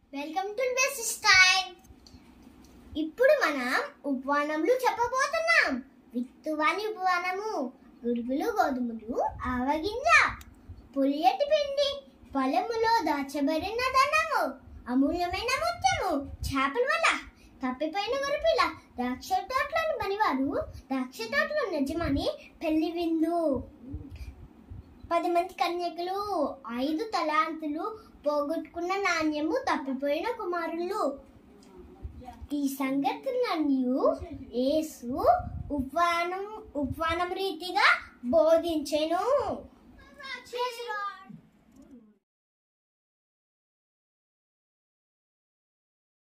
Welcome to best time. ఇప్పుడు మనం ఉపవానములు చెప్పబోతున్నాం. విత్తువాని ఉపవానము. గురుగులు, గోధుమలు, ఆవగింజ, పులియటి పిండి, పొలములో దాచబడిన ధనము, అమూల్యమైన ముత్యము, చేపల వల, తప్పిపోయిన గొర్రెపిల్ల, ద్రాక్ష తోటలోని పనివారు, ద్రాక్ష తోటలో యజమాని, పెళ్లి విందు, 10 మంది కన్యకులు, 5 తలాంతులు, పోగొట్టుకున్న నాణ్యము, తప్పిపోయిన కుమారులు. ఈ సంగతులన్నీ యేసు ఉపవానం రీతిగా బోధించెను.